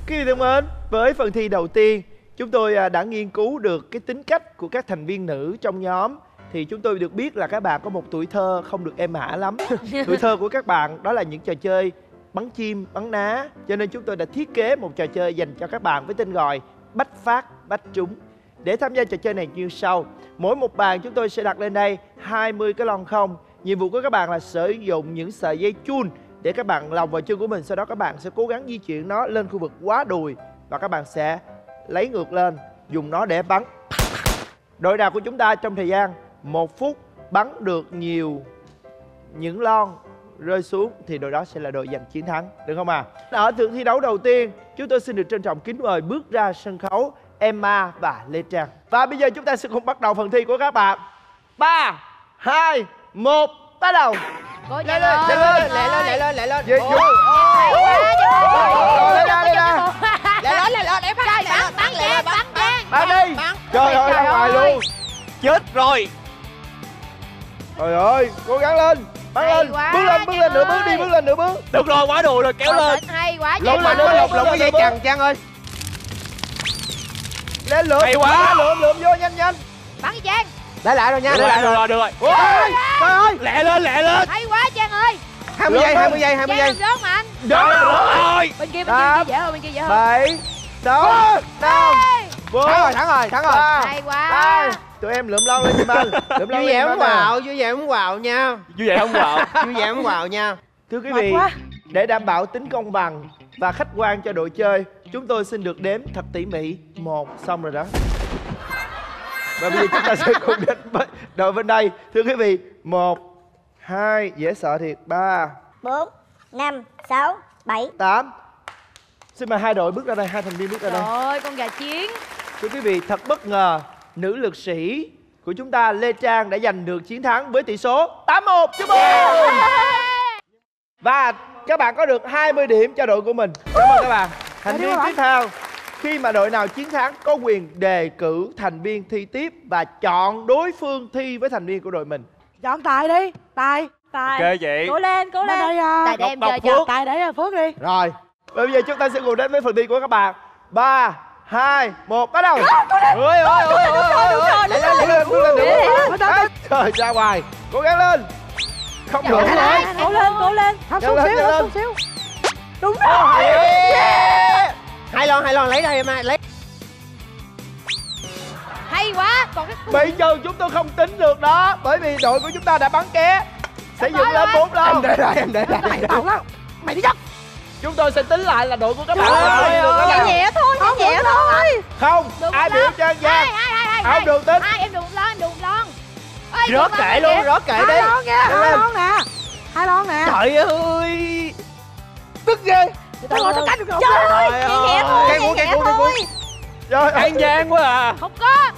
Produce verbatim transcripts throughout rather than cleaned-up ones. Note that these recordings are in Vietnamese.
Quý vị thân mến, với phần thi đầu tiên, chúng tôi đã nghiên cứu được cái tính cách của các thành viên nữ trong nhóm. Thì chúng tôi được biết là các bạn có một tuổi thơ không được êm ả lắm. Tuổi thơ của các bạn đó là những trò chơi bắn chim, bắn ná. Cho nên chúng tôi đã thiết kế một trò chơi dành cho các bạn với tên gọi Bách Phát Bách Trúng. Để tham gia trò chơi này như sau. Mỗi một bàn chúng tôi sẽ đặt lên đây hai mươi cái lon không. Nhiệm vụ của các bạn là sử dụng những sợi dây chun để các bạn lồng vào chân của mình. Sau đó các bạn sẽ cố gắng di chuyển nó lên khu vực quá đùi. Và các bạn sẽ lấy ngược lên, dùng nó để bắn. Đội nào của chúng ta trong thời gian một phút bắn được nhiều những lon rơi xuống thì đội đó sẽ là đội giành chiến thắng, được không à? Ở trận thi đấu đầu tiên, chúng tôi xin được trân trọng kính mời bước ra sân khấu Emma và Lê Trang. Và bây giờ chúng ta sẽ cùng bắt đầu phần thi của các bạn. Ba, hai, một, bắt đầu. Cô lên lên lên lên lên lên lên lên Về vô. Lên ra, lên ra. Lên lên lên lên, em bắn bắn bắn lên bắn bắn Bắn đi. Trời ơi, ra ngoài luôn. Chết rồi. Trời ơi, cố gắng lên. Bắn lên, bước lên, bước lên nửa bước đi, bước lên nửa bước. Được rồi, quá đùi rồi, kéo lên. Hay quá. Lộn lên nữa, lộn lộn cái dây chằng Trang ơi. Lên lượm, hay quá, lượm lượm vô nhanh nhanh. Bắn đi Trang. Lấy lại rồi nha. Được rồi, được rồi, được rồi. Ôi, trời ơi. Lẹ lên, lẹ lên. Hay quá Trang ơi. hai mươi giây, hai mươi giây, hai mươi giây. Trang rớt mà anh. Được rồi. Bên kia, bên kia dễ hơn, bên kia dễ hơn. Bảy, sáu, năm, bốn. Thắng rồi, thắng rồi, thắng rồi. Hay quá. Hai. Tụi em lượm lon lên cho anh. Lượm lon Vui vẻ lên không cho anh. vào, vui vẻ không vào nha. Vui vẻ không vào. Vui vẻ không vào nha. Thưa quý vị, để đảm bảo tính công bằng và khách quan cho đội chơi, chúng tôi xin được đếm thật tỉ mỉ. Một, xong rồi đó. Và bây giờ chúng ta sẽ cùng đến với đội bên đây. Thưa quý vị, một, hai, dễ sợ thiệt, ba, bốn, năm, sáu, bảy, tám. Xin mời hai đội bước ra đây, hai thành viên bước ra đây. Trời ơi, con gà chiến. Thưa quý vị, thật bất ngờ, nữ lực sĩ của chúng ta Lê Trang đã giành được chiến thắng với tỷ số tám một. Chúc mừng! Và các bạn có được hai mươi điểm cho đội của mình. Cảm ơn các bạn. Thành viên tiếp theo, khi mà đội nào chiến thắng có quyền đề cử thành viên thi tiếp và chọn đối phương thi với thành viên của đội mình. Chọn Tài đi. Tài. Tài. Ok chị. Cố lên, cố lên. Đây à. Tài để em Ngọc chơi Phước. cho. Tài để Phước đi. Rồi, và bây giờ chúng ta sẽ cùng đến với phần thi của các bạn. Ba, hai, một, bắt đầu. Ôi ôi ôi ôi ôi. Lên lên lên bước lên được. Trời, ra ngoài. Cố gắng lên. Không được rồi. Cố lên, cố lên. Thấp xuống xíu, thấp xuống xíu. Đúng rồi. Hai lon, hai lon lấy đây em ơi, lấy. Hay quá. Còn cái Bây giờ chúng tôi không tính được đó. Bởi vì đội của chúng ta đã bắn ké. Sẽ dựng lên bốn lon. Em để lại, em để lại. Mày đi dắt. Chúng tôi sẽ tính lại là đội của các bạn. nhẹ nhẹ thôi, nhẹ nhẹ thôi. Không, ai biểu cho anh Giang. Không được tính. Hai em được một lon, em được một lon. Rớt kệ luôn, rớt kệ đi. Hai lon nha, hai lon nè. Hai lon nè. Trời ơi. Tức ghê. Trời ơi, nó cắt được rồi. Trời ơi, nhẹ nhẹ thôi, Cây nhẹ cuốn, cây nhẹ cuốn, cây cuốn. thôi. Rồi, An Giang quá à. Không có.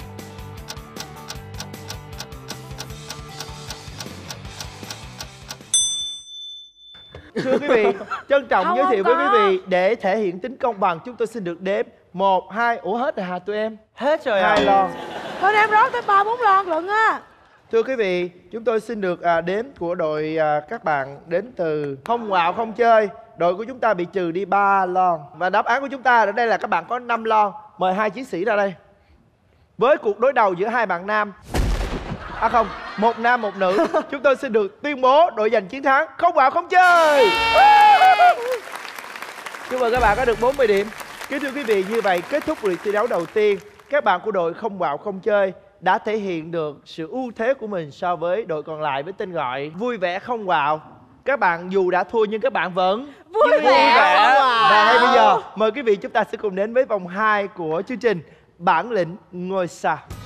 thưa quý vị, trân trọng Không, giới thiệu không với quý có. vị để thể hiện tính công bằng, chúng tôi xin được đếm một, hai, ủa hết rồi hả tụi em? Hết rồi à. Hai lon. Thôi em rót tới ba bốn lon lận á. Thưa quý vị, chúng tôi xin được à, đếm của đội à, các bạn đến từ Không Quạo Không Chơi. Đội của chúng ta bị trừ đi ba lon. Và đáp án của chúng ta ở đây là các bạn có năm lon. Mời hai chiến sĩ ra đây. Với cuộc đối đầu giữa hai bạn nam, à không, một nam một nữ, chúng tôi xin được tuyên bố đội giành chiến thắng Không Quạo Không Chơi. Chúc mừng các bạn có được bốn mươi điểm. Kính thưa quý vị, như vậy kết thúc lượt thi đấu đầu tiên. Các bạn của đội Không Quạo Không Chơi đã thể hiện được sự ưu thế của mình so với đội còn lại với tên gọi Vui Vẻ Không Quạo. Các bạn dù đã thua nhưng các bạn vẫn Vui vẻ. vẻ. Và ngay bây giờ mời quý vị chúng ta sẽ cùng đến với vòng hai của chương trình Bản Lĩnh Ngôi Sao.